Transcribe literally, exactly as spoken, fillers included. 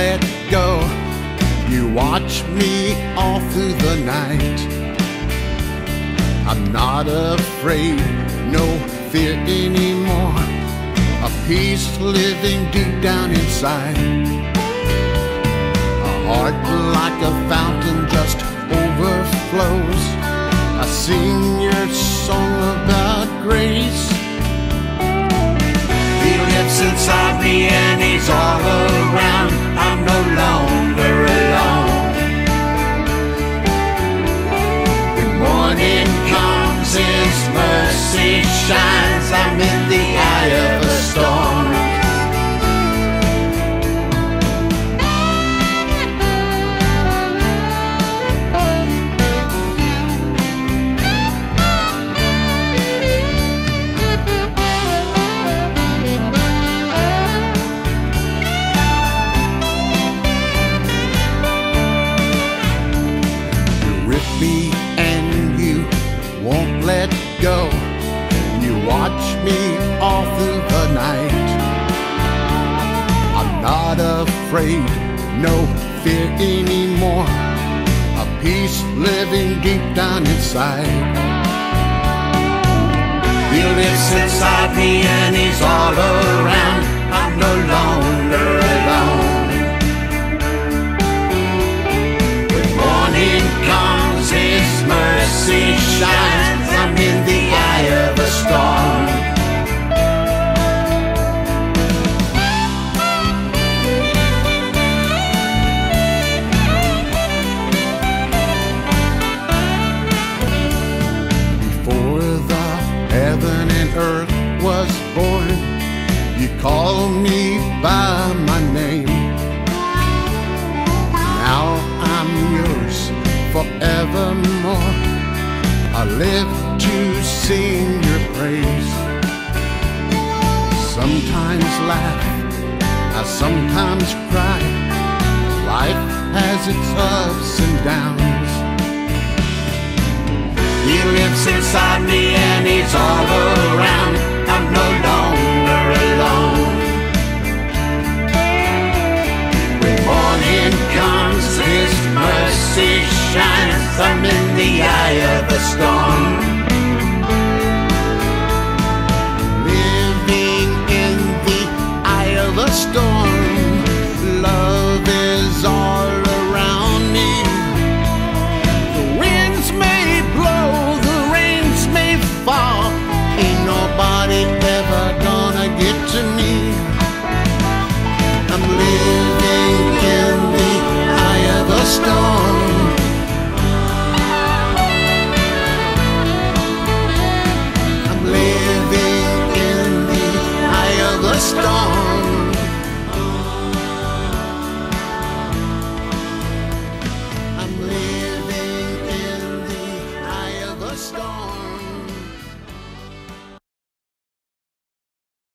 let go. You watch me all through the night. I'm not afraid, no fear anymore. A peace living deep down inside. A heart like a fountain just overflows. I sing your song about grace. He lives inside me and he's all around. I'm no longer alone. When morning comes, his mercy shines. I'm in the eye of a storm. Me and you won't let go. You watch me all through the night. I'm not afraid, no fear anymore. A peace living deep down inside. He lives inside me and he's all around. I'm no longer alone. When morning comes, his mercy shines. I'm in the eye of a storm. Before the heaven and earth was born, you called me by my name. Now I'm yours forevermore. I live to sing your praise. Sometimes laugh, I sometimes cry. Life has its ups and downs. He lives inside me and he's all around. I'm no longer alone. When morning comes, his mercy shines. I'm in the eye of a storm.